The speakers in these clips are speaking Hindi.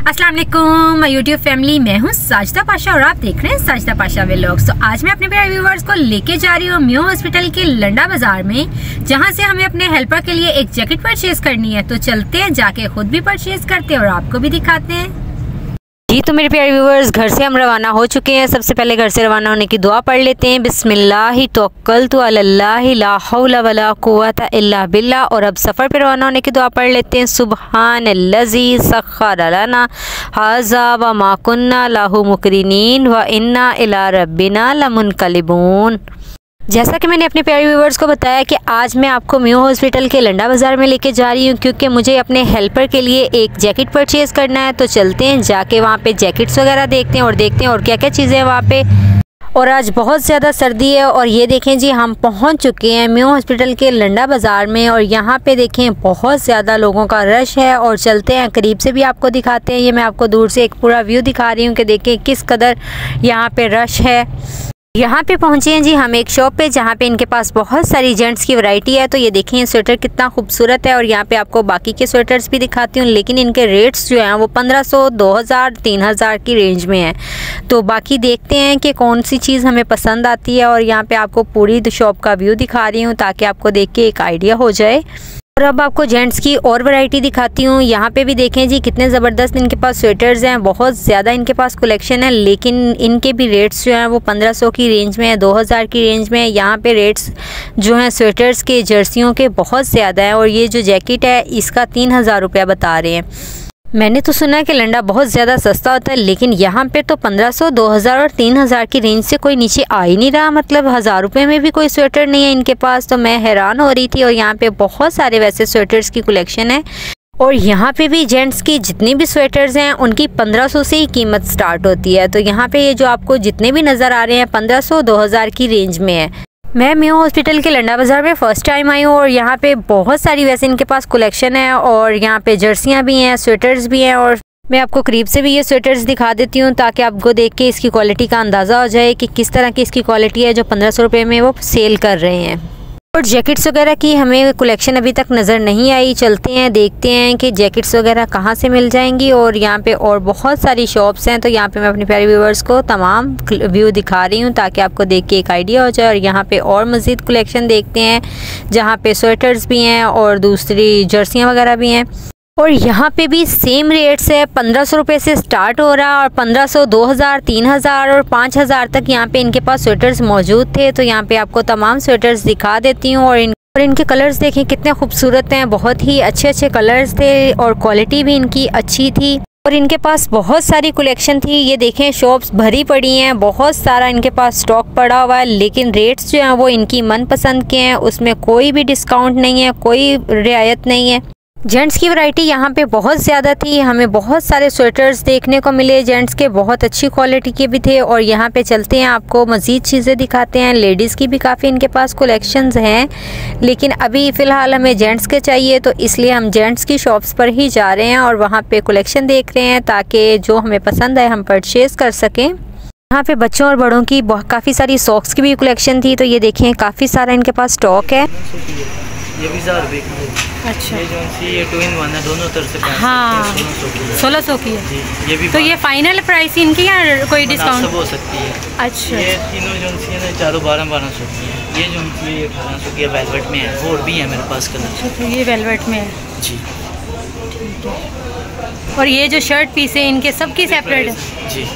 अस्सलाम वालेकुम यूट्यूब फैमिली, मैं हूँ साजिदा पाशा और आप देख रहे हैं साजिदा पाशा व्लॉग्स। तो आज मैं अपने प्यारे व्यूवर्स को लेके जा रही हूँ म्यो हॉस्पिटल के लंडा बाजार में, जहाँ से हमें अपने हेल्पर के लिए एक जैकेट परचेज करनी है। तो चलते हैं, जाके खुद भी परचेज करते हैं और आपको भी दिखाते हैं। जी तो मेरे प्यारे व्यूवर्स, घर से हम रवाना हो चुके हैं। सबसे पहले घर से रवाना होने की दुआ पढ़ लेते हैं। बिस्मिल्लाहि तवक्कलतु अलल्लाहि ला हौला वला कुव्वता इल्ला बिल्लाह। और अब सफ़र पर रवाना होने की दुआ पढ़ लेते हैं। सुब्हानल्लज़ी सख्खर लना हाज़ा व मा कुन्ना लहु मुक़रिनीन व इन्ना इला रब्बिना लमुनक़लिबून। जैसा कि मैंने अपने प्यारे व्यूवर्स को बताया कि आज मैं आपको म्यो हॉस्पिटल के लंडा बाज़ार में लेके जा रही हूँ, क्योंकि मुझे अपने हेल्पर के लिए एक जैकेट परचेज़ करना है। तो चलते हैं, जाके वहाँ पे जैकेट्स वगैरह देखते हैं और क्या क्या चीज़ें हैं वहाँ पे। और आज बहुत ज़्यादा सर्दी है और ये देखें जी, हम पहुँच चुके हैं म्यो हॉस्पिटल के लंडा बाज़ार में। और यहाँ पे देखें बहुत ज़्यादा लोगों का रश है। और चलते हैं, करीब से भी आपको दिखाते हैं। ये मैं आपको दूर से एक पूरा व्यू दिखा रही हूँ कि देखें किस कदर यहाँ पे रश है। यहाँ पे पहुँचे हैं जी हम एक शॉप पे, जहाँ पे इनके पास बहुत सारी जेंट्स की वैरायटी है। तो ये देखें ये स्वेटर कितना खूबसूरत है। और यहाँ पे आपको बाकी के स्वेटर्स भी दिखाती हूँ, लेकिन इनके रेट्स जो हैं वो 1500, 2000, 3000 की रेंज में है। तो बाकी देखते हैं कि कौन सी चीज़ हमें पसंद आती है। और यहाँ पे आपको पूरी शॉप का व्यू दिखा रही हूँ ताकि आपको देख के एक आइडिया हो जाए। और अब आपको जेंट्स की और वैरायटी दिखाती हूँ। यहाँ पे भी देखें जी कितने ज़बरदस्त इनके पास स्वेटर्स हैं, बहुत ज़्यादा इनके पास कलेक्शन है। लेकिन इनके भी रेट्स जो हैं वो 1500 की रेंज में है, 2000 की रेंज में है। यहाँ पे रेट्स जो हैं स्वेटर्स के, जर्सियों के बहुत ज़्यादा है। और ये जो जैकेट है इसका 3000 रुपया बता रहे हैं। मैंने तो सुना है कि लंडा बहुत ज़्यादा सस्ता होता है, लेकिन यहाँ पे तो 1500, 2000 और 3000 की रेंज से कोई नीचे आ ही नहीं रहा। मतलब 1000 रुपये में भी कोई स्वेटर नहीं है इनके पास। तो मैं हैरान हो रही थी। और यहाँ पे बहुत सारे वैसे स्वेटर्स की कलेक्शन है। और यहाँ पे भी जेंट्स की जितनी भी स्वेटर्स हैं उनकी 1500 से ही कीमत स्टार्ट होती है। तो यहाँ पे ये जो आपको जितने भी नज़र आ रहे हैं 1500, 2000 की रेंज में है। मैं म्यो हॉस्पिटल के लंडा बाज़ार में फ़र्स्ट टाइम आई हूँ। और यहाँ पे बहुत सारी वैसे इनके पास कलेक्शन है। और यहाँ पे जर्सियाँ भी हैं, स्वेटर्स भी हैं। और मैं आपको करीब से भी ये स्वेटर्स दिखा देती हूँ ताकि आपको देख के इसकी क्वालिटी का अंदाज़ा हो जाए कि किस तरह की इसकी क्वालिटी है जो 1500 रुपये में वो सेल कर रहे हैं। और जैकेट्स वगैरह की हमें कलेक्शन अभी तक नज़र नहीं आई। चलते हैं, देखते हैं कि जैकेट्स वगैरह कहाँ से मिल जाएंगी। और यहाँ पे और बहुत सारी शॉप्स हैं। तो यहाँ पे मैं अपने प्यारे व्यूवर्स को तमाम व्यू दिखा रही हूँ ताकि आपको देख के एक आइडिया हो जाए। और यहाँ पे और मज़ीद कलेक्शन देखते हैं, जहाँ पे स्वेटर्स भी हैं और दूसरी जर्सियाँ वगैरह भी हैं। और यहाँ पे भी सेम रेट्स है, 1500 रुपये से स्टार्ट हो रहा है। और 1500, 2000, 3000 और 5000 तक यहाँ पे इनके पास स्वेटर्स मौजूद थे। तो यहाँ पे आपको तमाम स्वेटर्स दिखा देती हूँ। और इनके कलर्स देखें कितने खूबसूरत हैं, बहुत ही अच्छे अच्छे कलर्स थे और क्वालिटी भी इनकी अच्छी थी। और इनके पास बहुत सारी कलेक्शन थी। ये देखें शॉप्स भरी पड़ी हैं, बहुत सारा इनके पास स्टॉक पड़ा हुआ है। लेकिन रेट्स जो हैं वो इनकी मनपसंद के हैं, उसमें कोई भी डिस्काउंट नहीं है, कोई रियायत नहीं है। जेंट्स की वैरायटी यहाँ पे बहुत ज़्यादा थी। हमें बहुत सारे स्वेटर्स देखने को मिले जेंट्स के, बहुत अच्छी क्वालिटी के भी थे। और यहाँ पे चलते हैं, आपको मज़ीद चीज़ें दिखाते हैं। लेडीज़ की भी काफ़ी इनके पास कलेक्शंस हैं, लेकिन अभी फ़िलहाल हमें जेंट्स के चाहिए। तो इसलिए हम जेंट्स की शॉप्स पर ही जा रहे हैं और वहाँ पे कलेक्शन देख रहे हैं ताकि जो हमें पसंद आए हम परचेज़ कर सकें। यहाँ पे बच्चों और बड़ों की काफ़ी सारी सॉक्स की भी कलेक्शन थी। तो ये देखें काफ़ी सारा इनके पास स्टॉक है। ये भी 1000 रुपये की है। अच्छा, ये जो ये 2 in 1 है, दोनों तरफ से पहन हाँ, सकते हैं, 1600 की है जी। ये भी तो ये फाइनल प्राइस इनकी या कोई डिस्काउंट हो सकती है? अच्छा, ये तीनों जो है ना चारों 1200 की है। ये जो ये 1800 की है, वेलवेट में है। और भी है मेरे पास कलर। तो ये वेलवेट में है जी, ठीक है। और ये जो शर्ट पीस है इनके सबकी सेपरेट है जी।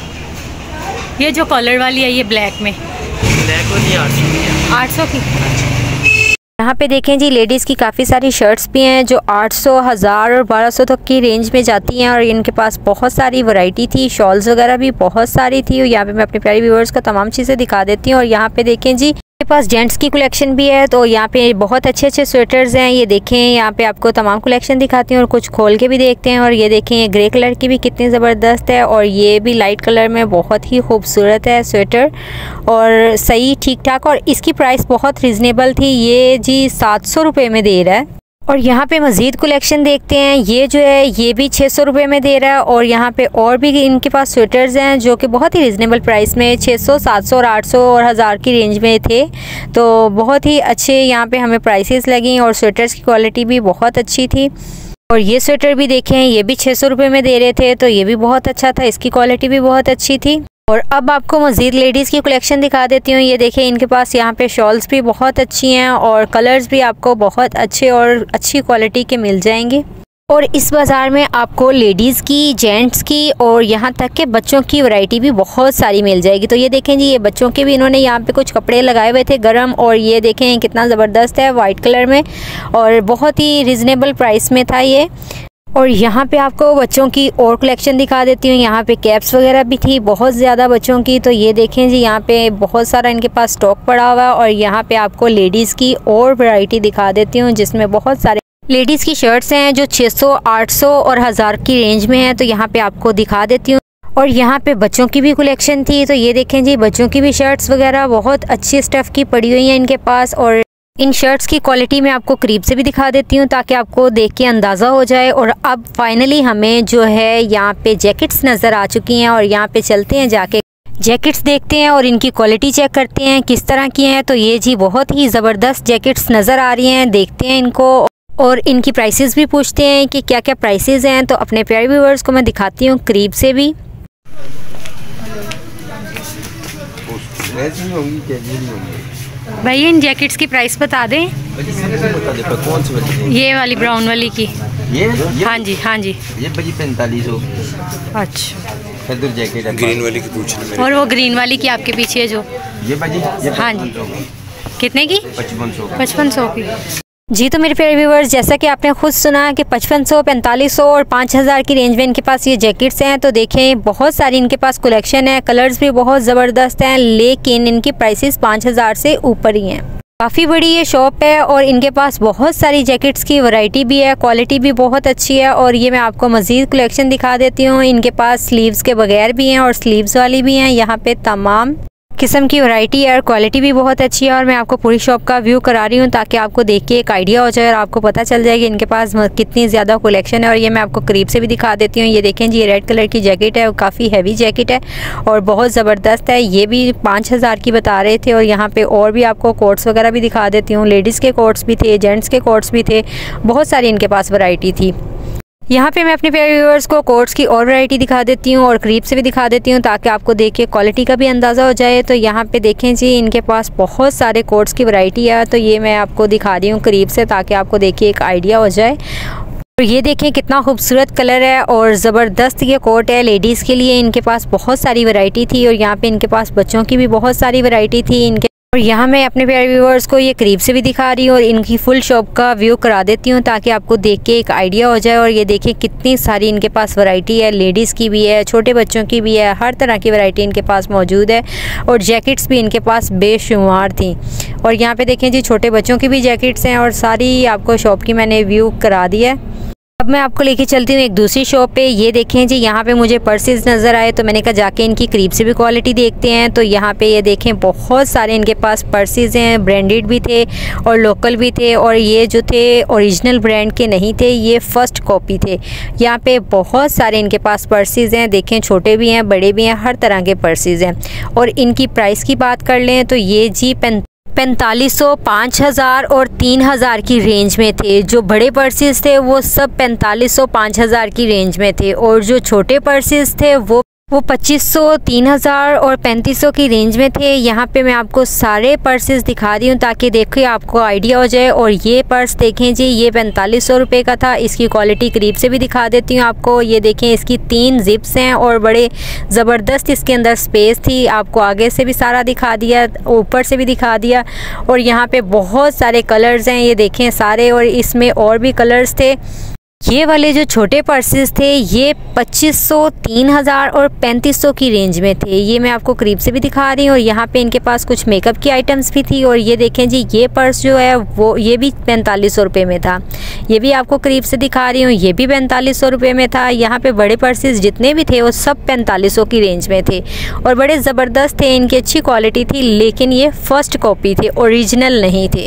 ये जो कॉलर वाली है ये ब्लैक में, ब्लैक वाली 800 की है। 800 की। यहाँ पे देखें जी लेडीज़ की काफ़ी सारी शर्ट्स भी हैं जो 800, 1000 और 1200 तक की रेंज में जाती हैं। और इनके पास बहुत सारी वैरायटी थी, शॉल्स वगैरह भी बहुत सारी थी। और यहाँ पे मैं अपने प्यारे व्यूअर्स को तमाम चीज़ें दिखा देती हूँ। और यहाँ पे देखें जी मेरे पास जेंट्स की कलेक्शन भी है। तो यहाँ पे बहुत अच्छे अच्छे स्वेटर्स हैं। ये देखें यहाँ पे आपको तमाम कलेक्शन दिखाती हूँ और कुछ खोल के भी देखते हैं। और ये देखें ये ग्रे कलर की भी कितनी ज़बरदस्त है। और ये भी लाइट कलर में बहुत ही खूबसूरत है स्वेटर और सही ठीक ठाक। और इसकी प्राइस बहुत रीज़नेबल थी। ये जी 700 रुपये में दे रहा है। और यहाँ पे मज़ीद कलेक्शन देखते हैं। ये जो है ये भी 600 रुपये में दे रहा है। और यहाँ पे और भी इनके पास स्वेटर्स हैं जो कि बहुत ही रिजनेबल प्राइस में 600, 700 और 800 और 1000 की रेंज में थे। तो बहुत ही अच्छे यहाँ पे हमें प्राइसेस लगी और स्वेटर्स की क्वालिटी भी बहुत अच्छी थी। और ये स्वेटर भी देखें, ये भी 600 रुपये में दे रहे थे, तो ये भी बहुत अच्छा था, इसकी क्वालिटी भी बहुत अच्छी थी। और अब आपको मज़ीद लेडीज़ की कलेक्शन दिखा देती हूँ। ये देखें, इनके पास यहाँ पे शॉल्स भी बहुत अच्छी हैं और कलर्स भी आपको बहुत अच्छे और अच्छी क्वालिटी के मिल जाएंगे। और इस बाज़ार में आपको लेडीज़ की, जेंट्स की और यहाँ तक के बच्चों की वैरायटी भी बहुत सारी मिल जाएगी। तो ये देखें जी, ये बच्चों के भी इन्होंने यहाँ पे कुछ कपड़े लगाए हुए थे गरम, और ये देखें कितना ज़बरदस्त है, वाइट कलर में और बहुत ही रिजनेबल प्राइस में था ये। और यहाँ पे आपको बच्चों की और कलेक्शन दिखा देती हूँ। यहाँ पे कैप्स वगैरह भी थी बहुत ज़्यादा बच्चों की। तो ये देखें जी, यहाँ पे बहुत सारा इनके पास स्टॉक पड़ा हुआ है। और यहाँ पे आपको लेडीज़ की और वैरायटी दिखा देती हूँ, जिसमें बहुत सारे लेडीज़ की शर्ट्स हैं जो 600, 800 और 1000 की रेंज में है। तो यहाँ पे आपको दिखा देती हूँ। और यहाँ पे बच्चों की भी कलेक्शन थी। तो ये देखें जी, बच्चों की भी शर्ट्स वगैरह बहुत अच्छी स्टफ़ की पड़ी हुई हैं इनके पास। और इन शर्ट्स की क्वालिटी मैं आपको करीब से भी दिखा देती हूँ ताकि आपको देख के अंदाज़ा हो जाए। और अब फाइनली हमें जो है यहाँ पे जैकेट्स नज़र आ चुकी हैं, और यहाँ पे चलते हैं, जाके जैकेट्स देखते हैं और इनकी क्वालिटी चेक करते हैं किस तरह की हैं। तो ये जी बहुत ही ज़बरदस्त जैकेट्स नज़र आ रही हैं, देखते हैं इनको और इनकी प्राइसेस भी पूछते हैं कि क्या क्या प्राइसेस हैं। तो अपने प्यारे व्यूअर्स को मैं दिखाती हूँ करीब से भी। भाई इन जैकेट्स की प्राइस बता दें। कौन सी वाली? ये वाली ब्राउन वाली की। ये हाँ जी, हाँ जी। ये भाजी 4500। अच्छा, फेदर जैकेट है। ग्रीन वाली की पूछना। और वो ग्रीन वाली की आपके पीछे जो ये भाजी, ये हाँ जी, कितने की? 5500। 5500 की जी। तो मेरे प्यारे व्यूअर्स, जैसा कि आपने खुद सुना कि 5500, 4500 और 5000 की रेंज में इनके पास ये जैकेट्स हैं। तो देखें, बहुत सारी इनके पास कलेक्शन है, कलर्स भी बहुत ज़बरदस्त हैं, लेकिन इनकी प्राइसेस 5000 से ऊपर ही हैं। काफ़ी बड़ी ये शॉप है और इनके पास बहुत सारी जैकेट्स की वैरायटी भी है, क्वालिटी भी बहुत अच्छी है। और ये मैं आपको मज़ीद कलेक्शन दिखा देती हूँ। इनके पास स्लीव्स के बगैर भी हैं और स्लीव्स वाली भी हैं। यहाँ पे तमाम किस्म की वैरायटी है और क्वालिटी भी बहुत अच्छी है। और मैं आपको पूरी शॉप का व्यू करा रही हूँ ताकि आपको देख के एक आइडिया हो जाए और आपको पता चल जाए कि इनके पास कितनी ज़्यादा कलेक्शन है। और ये मैं आपको करीब से भी दिखा देती हूँ। ये देखें जी, ये रेड कलर की जैकेट है, काफ़ी हैवी जैकेट है और बहुत ज़बरदस्त है। ये भी 5000 की बता रहे थे। और यहाँ पर और भी आपको कोट्स वगैरह भी दिखा देती हूँ। लेडीज़ के कोट्स भी थे, जेंट्स के कोट्स भी थे, बहुत सारी इनके पास वैरायटी थी। यहाँ पे मैं अपने प्यारे व्यूअर्स को कोट्स की और वैरायटी दिखा देती हूँ और करीब से भी दिखा देती हूँ ताकि आपको देख के क्वालिटी का भी अंदाज़ा हो जाए। तो यहाँ पे देखें जी, इनके पास बहुत सारे कोट्स की वैरायटी है। तो ये मैं आपको दिखा रही हूँ करीब से ताकि आपको देखिए एक आइडिया हो जाए। और ये देखें कितना खूबसूरत कलर है और ज़बरदस्त ये कोट है लेडीज़ के लिए। इनके पास बहुत सारी वैरायटी थी और यहाँ पे इनके पास बच्चों की भी बहुत सारी वैरायटी थी इनके। और यहाँ मैं अपने प्यारे व्यूअर्स को ये करीब से भी दिखा रही हूँ और इनकी फुल शॉप का व्यू करा देती हूँ ताकि आपको देख के एक आइडिया हो जाए। और ये देखिए कितनी सारी इनके पास वैरायटी है, लेडीज़ की भी है, छोटे बच्चों की भी है, हर तरह की वैरायटी इनके पास मौजूद है। और जैकेट्स भी इनके पास बेशुमार थी। और यहाँ पे देखें जी, छोटे बच्चों की भी जैकेट्स हैं और सारी आपको शॉप की मैंने व्यू करा दी है। अब मैं आपको लेके चलती हूँ एक दूसरी शॉप पे। ये देखें जी, यहाँ पे मुझे पर्सेस नज़र आए तो मैंने कहा जाके इनकी करीब से भी क्वालिटी देखते हैं। तो यहाँ पे ये देखें बहुत सारे इनके पास पर्सेस हैं, ब्रांडेड भी थे और लोकल भी थे। और ये जो थे ओरिजिनल ब्रांड के नहीं थे, ये फर्स्ट कॉपी थे। यहाँ पे बहुत सारे इनके पास पर्सेस हैं, देखें छोटे भी हैं, बड़े भी हैं, हर तरह के पर्सेस हैं। और इनकी प्राइस की बात कर लें तो ये जी 4500, 5000 और 3000 की रेंज में थे। जो बड़े पर्सेस थे वो सब 4500, 5000 की रेंज में थे। और जो छोटे पर्सेस थे वो 2500, 3000 और 3500 की रेंज में थे। यहाँ पे मैं आपको सारे पर्सेस दिखा रही हूँ ताकि देखिए आपको आइडिया हो जाए। और ये पर्स देखें जी, ये 4500 रुपये का था। इसकी क्वालिटी करीब से भी दिखा देती हूँ आपको। ये देखें, इसकी 3 जिप्स हैं और बड़े ज़बरदस्त इसके अंदर स्पेस थी। आपको आगे से भी सारा दिखा दिया, ऊपर से भी दिखा दिया। और यहाँ पे बहुत सारे कलर्स हैं, ये देखें सारे, और इसमें और भी कलर्स थे। ये वाले जो छोटे पर्सेस थे ये 2500, 3000 और 3500 की रेंज में थे। ये मैं आपको करीब से भी दिखा रही हूँ। और यहाँ पे इनके पास कुछ मेकअप की आइटम्स भी थी। और ये देखें जी, ये पर्स जो है वो ये भी 4500 रुपये में था। ये भी आपको करीब से दिखा रही हूँ, ये भी 4500 रुपये में था। यहाँ पे बड़े पर्सेस जितने भी थे वो सब 4500 की रेंज में थे और बड़े ज़बरदस्त थे, इनकी अच्छी क्वालिटी थी। लेकिन ये फर्स्ट कॉपी थे, ओरिजिनल नहीं थे।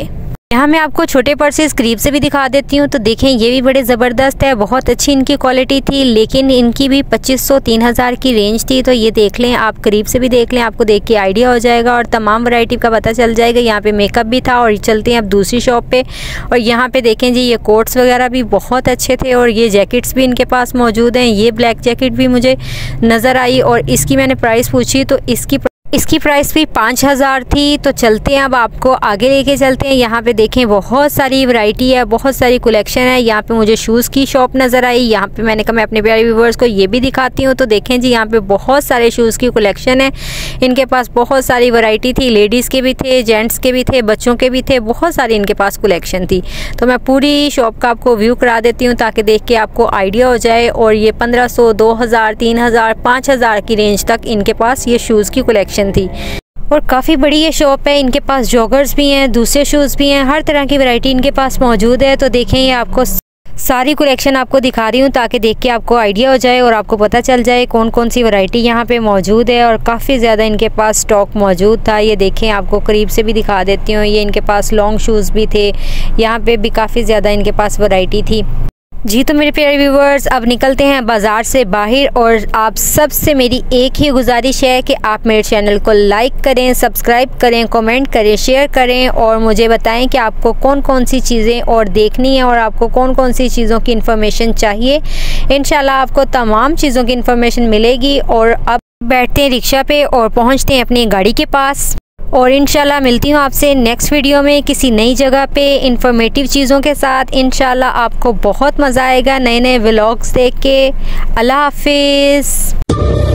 यहाँ मैं आपको छोटे पर्सेस करीब से भी दिखा देती हूँ। तो देखें ये भी बड़े ज़बरदस्त है, बहुत अच्छी इनकी क्वालिटी थी, लेकिन इनकी भी 2500-3000 की रेंज थी। तो ये देख लें, आप करीब से भी देख लें, आपको देख के आइडिया हो जाएगा और तमाम वैरायटी का पता चल जाएगा। यहाँ पे मेकअप भी था। और चलते हैं अब दूसरी शॉप पे। और यहाँ पे देखें जी, ये कोट्स वगैरह भी बहुत अच्छे थे और ये जैकेट्स भी इनके पास मौजूद हैं। ये ब्लैक जैकेट भी मुझे नज़र आई और इसकी मैंने प्राइस पूछी तो इसकी प्राइस भी 5000 थी। तो चलते हैं अब आपको आगे लेके चलते हैं। यहाँ पे देखें बहुत सारी वैरायटी है, बहुत सारी कलेक्शन है। यहाँ पे मुझे शूज़ की शॉप नज़र आई। यहाँ पे मैंने कहा मैं अपने प्यारे व्यूवर्स को ये भी दिखाती हूँ। तो देखें जी, यहाँ पे बहुत सारे शूज़ की कलेक्शन है। इनके पास बहुत सारी वैरायटी थी, लेडीज़ के भी थे, जेंट्स के भी थे, बच्चों के भी थे, बहुत सारी इनके पास कलेक्शन थी। तो मैं पूरी शॉप का आपको व्यू करा देती हूँ ताकि देख के आपको आइडिया हो जाए। और ये 1500, 2000, 3000, 5000 की रेंज तक इनके पास ये शूज़ की कलेक्शन थी। और काफ़ी बड़ी ये शॉप है। इनके पास जॉगर्स भी हैं, दूसरे शूज़ भी हैं, हर तरह की वैरायटी इनके पास मौजूद है। तो देखें, ये आपको सारी कलेक्शन आपको दिखा रही हूँ ताकि देख के आपको आइडिया हो जाए और आपको पता चल जाए कौन कौन सी वैरायटी यहाँ पे मौजूद है। और काफ़ी ज़्यादा इनके पास स्टॉक मौजूद था। ये देखें, आपको करीब से भी दिखा देती हूँ। ये इनके पास लॉन्ग शूज़ भी थे, यहाँ पे भी काफ़ी ज़्यादा इनके पास वैरायटी थी जी। तो मेरे प्यारे व्यूवर्स, अब निकलते हैं बाज़ार से बाहर। और आप सबसे मेरी एक ही गुजारिश है कि आप मेरे चैनल को लाइक करें, सब्सक्राइब करें, कमेंट करें, शेयर करें और मुझे बताएं कि आपको कौन कौन सी चीज़ें और देखनी है और आपको कौन कौन सी चीज़ों की इन्फॉर्मेशन चाहिए। इंशाल्लाह आपको तमाम चीज़ों की इन्फॉर्मेशन मिलेगी। और अब बैठते हैं रिक्शा पे और पहुँचते हैं अपनी गाड़ी के पास। और इंशाल्लाह मिलती हूँ आपसे नेक्स्ट वीडियो में किसी नई जगह पे इंफॉर्मेटिव चीज़ों के साथ। इंशाल्लाह आपको बहुत मज़ा आएगा नए नए व्लॉग्स देख के। अल्लाह हाफिज़।